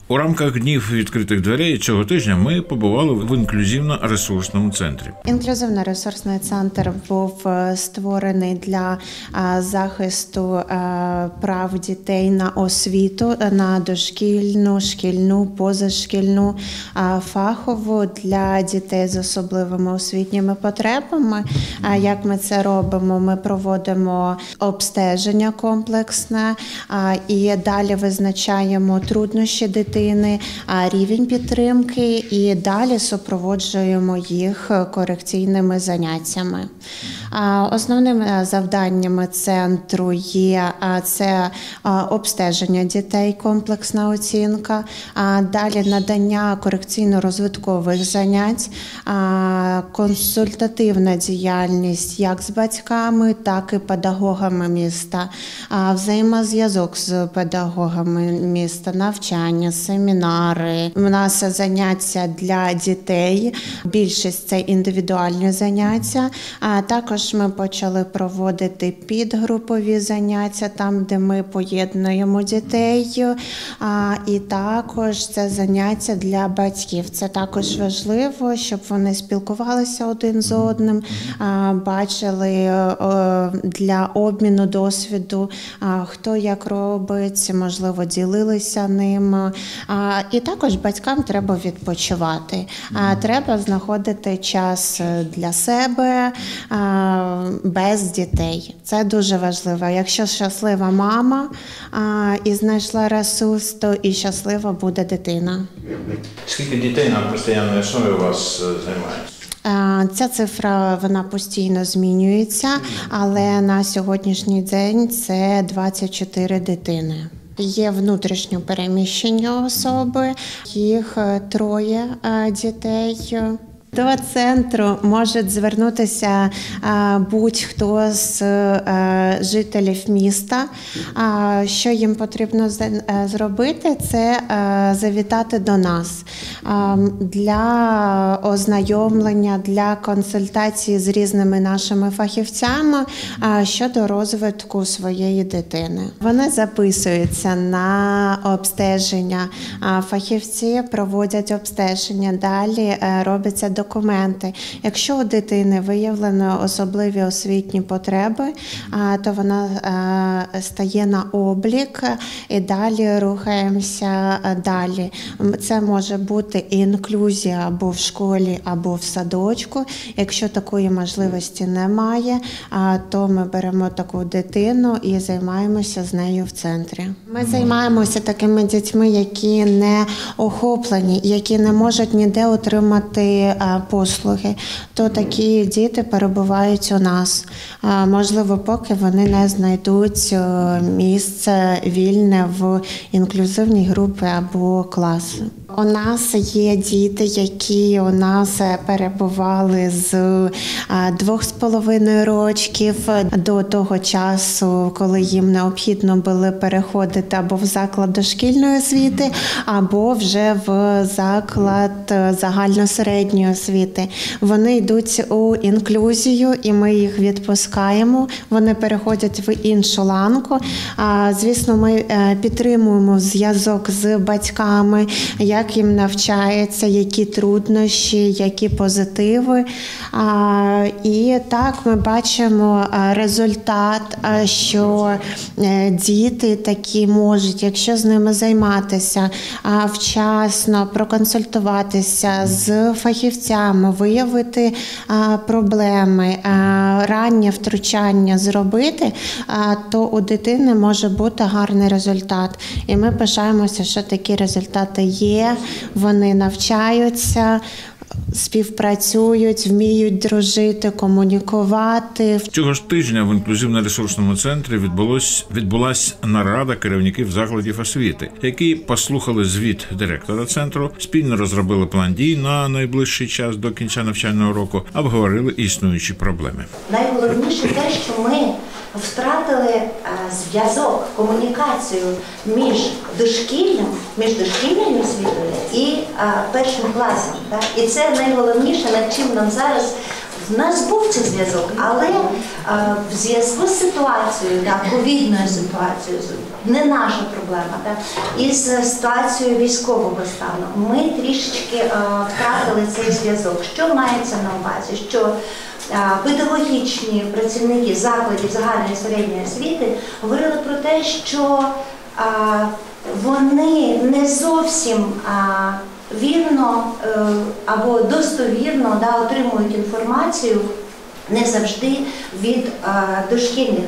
У рамках днів відкритих дверей цього тижня ми побували в інклюзивно-ресурсному центрі. Інклюзивно-ресурсний центр був створений для захисту прав дітей на освіту, на дошкільну, шкільну, позашкільну, фахову для дітей з особливими освітніми потребами. Як ми це робимо? Ми проводимо обстеження комплексне і далі визначаємо труднощі дитини, рівень підтримки і далі супроводжуємо їх корекційними заняттями. Основними завданнями центру є це обстеження дітей, комплексна оцінка, далі надання корекційно-розвиткових занять, консультативна діяльність як з батьками, так і педагогами міста, взаємозв'язок з педагогами міста, навчання, семінари. У нас заняття для дітей, більшість це індивідуальні заняття. Також ми почали проводити підгрупові заняття, там, де ми поєднуємо дітей. І також це заняття для батьків. Це також важливо, щоб вони спілкувалися один з одним, бачили для обміну досвіду, хто як робить, можливо, ділилися ним. І також батькам треба відпочивати. Треба знаходити час для себе без дітей. Це дуже важливо. Якщо щаслива мама і знайшла ресурс, то і щаслива буде дитина. Скільки дітей на постійній основі у вас займається? Ця цифра, вона постійно змінюється, але на сьогоднішній день це 24 дитини. Є внутрішньо переміщені особи, їх 3 дітей. До центру може звернутися будь-хто з жителів міста. Що їм потрібно зробити, це завітати до нас для ознайомлення, для консультації з різними нашими фахівцями щодо розвитку своєї дитини. Вони записуються на обстеження, фахівці проводять обстеження, далі робиться документи. Якщо у дитини виявлено особливі освітні потреби, то вона стає на облік і далі рухаємося далі. Це може бути інклюзія або в школі, або в садочку. Якщо такої можливості немає, то ми беремо таку дитину і займаємося з нею в центрі. Ми займаємося такими дітьми, які не охоплені, які не можуть ніде отримати послуги, то такі діти перебувають у нас. Можливо, поки вони не знайдуть місце вільне в інклюзивній групі або класі. У нас є діти, які у нас перебували з 2,5 років до того часу, коли їм необхідно було переходити або в заклад дошкільної освіти, або вже в заклад загальносередньої освіти. Вони йдуть у інклюзію, і ми їх відпускаємо. Вони переходять в іншу ланку. Звісно, ми підтримуємо зв'язок з батьками, як їм навчається, які труднощі, які позитиви. І так ми бачимо результат, що діти такі можуть, якщо з ними займатися вчасно, проконсультуватися з фахівцями, виявити проблеми, раннє втручання зробити, то у дитини може бути гарний результат. І ми пишаємося, що такі результати є, вони навчаються, співпрацюють, вміють дружити, комунікувати. Цього ж тижня в інклюзивно-ресурсному центрі відбулась нарада керівників закладів освіти, які послухали звіт директора центру, спільно розробили план дій на найближчий час до кінця навчального року, обговорили існуючі проблеми. Найголовніше те, що ми втратили зв'язок, комунікацію між дошкільною освітою і першим класом. Так? І це найголовніше, над чим нам зараз. В нас був цей зв'язок, але в зв'язку з ситуацією, ковідною ситуацією, не наша проблема, так? Із ситуацією військового стану. Ми трішечки втратили цей зв'язок. Що мається на увазі? Що педагогічні працівники закладів загальної і середньої освіти говорили про те, що вони не зовсім вірно або достовірно отримують інформацію не завжди від дошкільних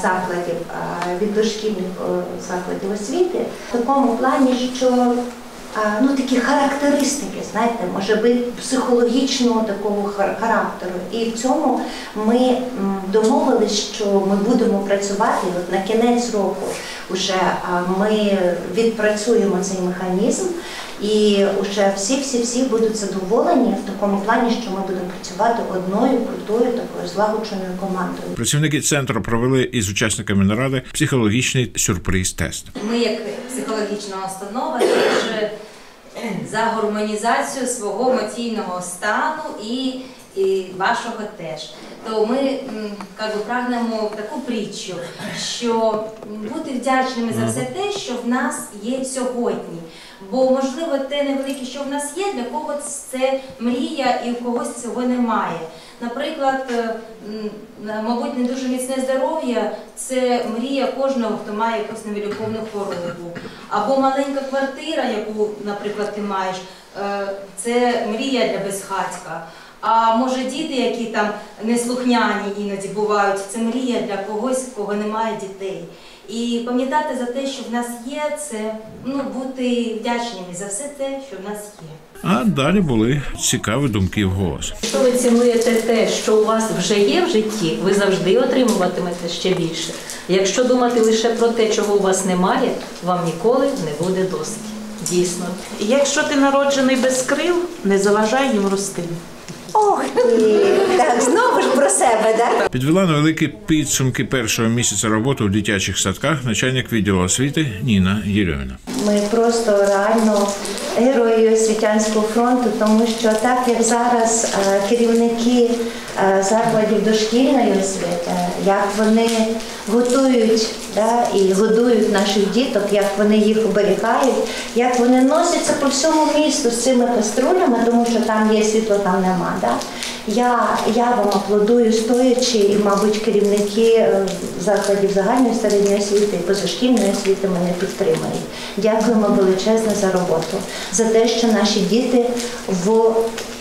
закладів освіти, в такому плані, що такі характеристики, знаєте, може бути психологічного такого характеру. І в цьому ми домовились, що ми будемо працювати, і от на кінець року вже ми відпрацюємо цей механізм, і вже всі будуть задоволені в такому плані, що ми будемо працювати одною крутою такою злагодженою командою. Працівники центру провели із учасниками наради психологічний сюрприз-тест. Ми, як психологічна установа, теж за гармонізацію свого емоційного стану і вашого теж. То ми прагнемо в таку притчу, що бути вдячними за все те, що в нас є сьогодні. Бо, можливо, те невелике, що в нас є, для когось це мрія і в когось цього немає. Наприклад, мабуть, не дуже міцне здоров'я – це мрія кожного, хто має якусь невиліковну хворобу. Або маленька квартира, яку, наприклад, ти маєш, це мрія для безхатька. А може діти, які там неслухняні іноді бувають, це мрія для когось, в кого немає дітей. І пам'ятати за те, що в нас є, це бути вдячними за все те, що в нас є. А далі були цікаві думки вголос. Якщо ви цінуєте те, що у вас вже є в житті, ви завжди отримуватимете ще більше. Якщо думати лише про те, чого у вас немає, вам ніколи не буде досить. Дійсно. Якщо ти народжений без крил, не заважай їм рости. Ох ти! Так, знову ж про себе, так? Підвела невеликі підсумки першого місяця роботи у дитячих садках начальник відділу освіти Ніна Єрьоміна. Ми просто реально герої освітянського фронту, тому що так, як зараз керівники закладів дошкільної освіти, як вони готують і годують наших діток, як вони їх оберігають, як вони носяться по всьому місту з цими каструлями, тому що там є світло, там нема. Я вам аплодую стоячи, і, мабуть, керівники закладів загальної середньої освіти і позашкільної освіти мене підтримують. Дякуємо величезно за роботу, за те, що наші діти в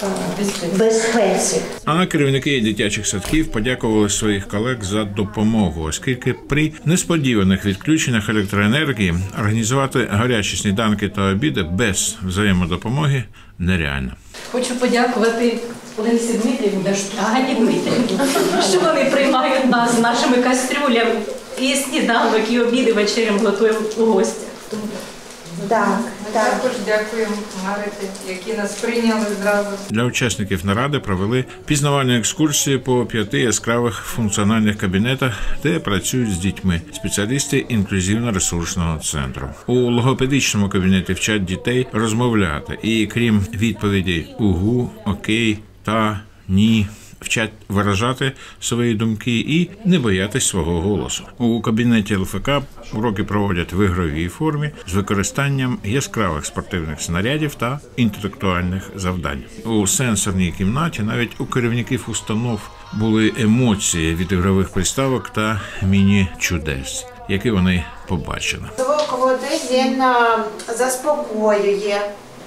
безпеці. А керівники дитячих садків подякували своїх колег за допомогу, оскільки при несподіваних відключеннях електроенергії організувати гарячі сніданки та обіди без взаємодопомоги нереально. Хочу подякувати Олесі Дмитрівні та Гані Дмитрівні, що вони приймають нас з нашими кастрюлями і сніданок, і обіди вечерям готуємо у гостях. Так. Також дякуємо Мариті, які нас прийняли зразу. Для учасників наради провели пізнавальні екскурсії по 5 яскравих функціональних кабінетах, де працюють з дітьми спеціалісти інклюзивно-ресурсного центру. У логопедичному кабінеті вчать дітей розмовляти і, крім відповідей «угу», «окей» та «ні», вчать виражати свої думки і не боятись свого голосу. У кабінеті ЛФК уроки проводять в ігровій формі з використанням яскравих спортивних снарядів та інтелектуальних завдань. У сенсорній кімнаті навіть у керівників установ були емоції від ігрових приставок та міні-чудес, які вони побачили. Звук води він заспокоює.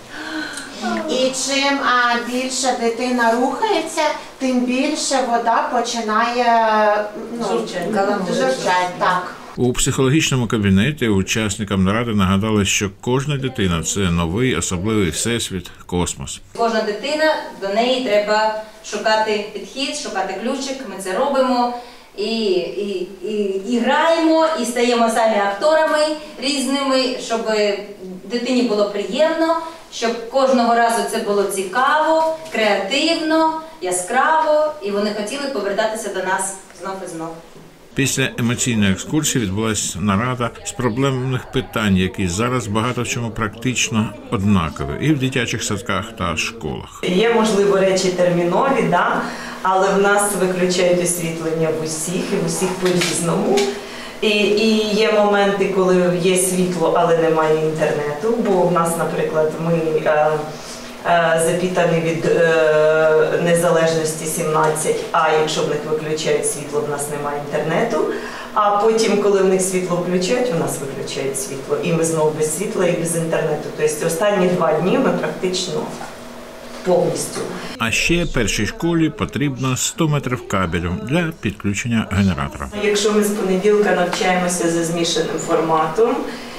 І чим більше дитина рухається, тим більше вода починає журчати. Так. У психологічному кабінеті учасникам наради нагадали, що кожна дитина – це новий, особливий всесвіт, космос. Кожна дитина, до неї треба шукати підхід, шукати ключик, ми це робимо. І граємо, і стаємо самі акторами різними, щоб дитині було приємно, щоб кожного разу це було цікаво, креативно, яскраво, і вони хотіли повертатися до нас знов і знов. Після емоційної екскурсії відбулася нарада з проблемних питань, які зараз багато в чому практично однакові і в дитячих садках та школах. Є, можливо, речі термінові, але в нас виключають освітлення в усіх і в усіх по-різному. І є моменти, коли є світло, але немає інтернету, бо в нас, наприклад, ми запітані від незалежності 17, а якщо в них виключають світло, в нас немає інтернету. А потім, коли в них світло включають, у нас виключають світло. І ми знову без світла і без інтернету. Тобто останні 2 дні ми практично повністю. А ще першій школі потрібно 100 метрів кабелю для підключення генератора. Якщо ми з понеділка навчаємося за змішаним форматом,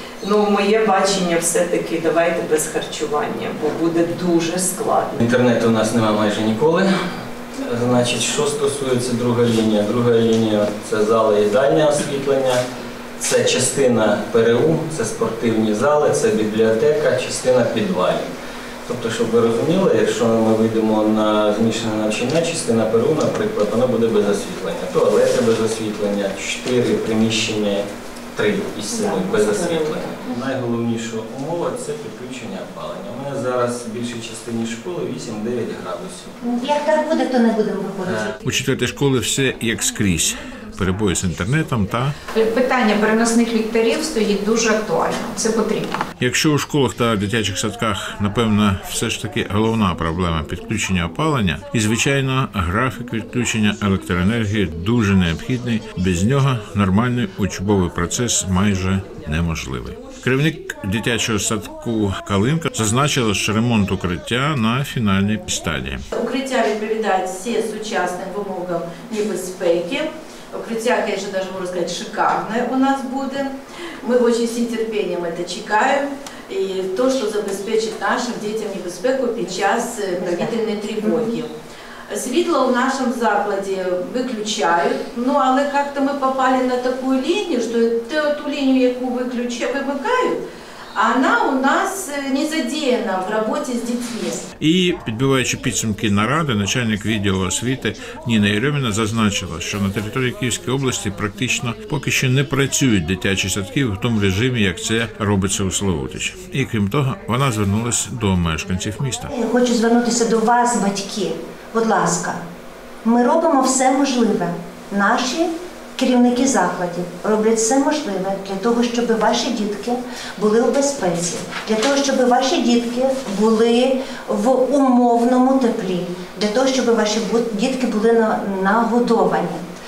моє бачення все-таки давайте без харчування, бо буде дуже складно. Інтернету у нас немає майже ніколи. Значить, що стосується друга лінія? Друга лінія – це зали їдальня освітлення, це частина ПРУ, це спортивні зали, це бібліотека, частина підвалів. Тобто, щоб ви розуміли, якщо ми вийдемо на змішане навчання, частина ПРУ, наприклад, вона буде без освітлення. Туалети без освітлення, 4 приміщення, 3 із 7 без освітлення. Найголовніша умова – це підключення опалення. У мене зараз в більшій частині школи 8-9 градусів. Як так буде, то не будемо виходити. У 4-й школі все як скрізь. Перебої з інтернетом та... Питання переносних ліхтарів стоїть дуже актуально. Це потрібно. Якщо у школах та дитячих садках, напевно, все ж таки головна проблема підключення опалення, і, звичайно, графік відключення електроенергії дуже необхідний. Без нього нормальний учбовий процес майже неможливий. Керівник дитячого садку «Калинка» зазначила, що ремонт укриття на фінальній стадії. Укриття відповідає всім сучасним вимогам небезпеки. Укриття, конечно, даже можно сказать, шикарное у нас будет. Мы очень с нетерпением это чекаем. И то, что забезпечить нашим дітям небезпеку під час повітряної тривоги. Світло в нашому закладі виключають, але як-то ми попали на таку лінію, що ту лінію, яку вимикають, вона у нас не задіяна в роботі з дітьми. І, підбиваючи підсумки наради, начальник відділу освіти Ніна Єрьоміна зазначила, що на території Київської області практично поки що не працюють дитячі садки в тому режимі, як це робиться у Славутичі. І, крім того, вона звернулася до мешканців міста. Я хочу звернутися до вас, батьки. Будь ласка, ми робимо все можливе. Наші керівники закладів роблять все можливе для того, щоб ваші дітки були у безпеці, для того, щоб ваші дітки були в умовному теплі, для того, щоб ваші дітки були нагодовані.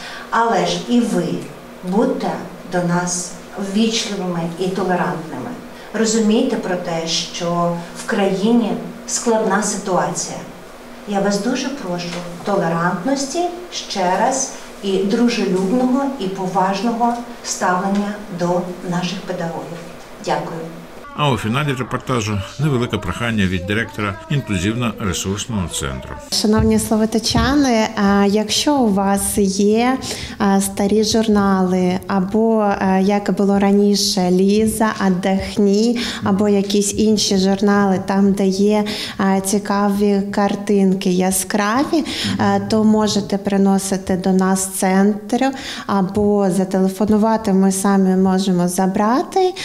Але ж і ви будьте до нас ввічливими і толерантними. Розумійте про те, що в країні складна ситуація. Я вас дуже прошу толерантності ще раз і дружелюбного і поважного ставлення до наших педагогів. Дякую. А у фіналі репортажу невелике прохання від директора інклюзивно-ресурсного центру. Шановні славутичани, якщо у вас є старі журнали, або, як було раніше, Ліза, Отдохні, або якісь інші журнали, там, де є цікаві картинки, яскраві, то можете приносити до нас в центр, або зателефонувати, ми самі можемо забрати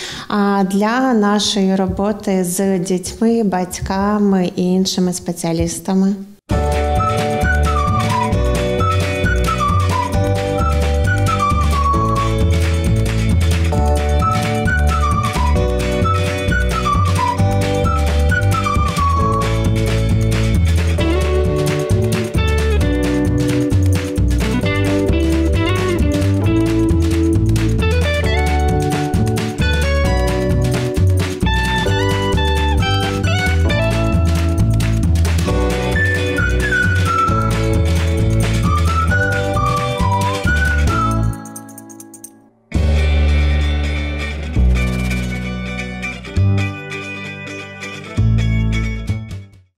для нашої роботи з дітьми, батьками і іншими спеціалістами.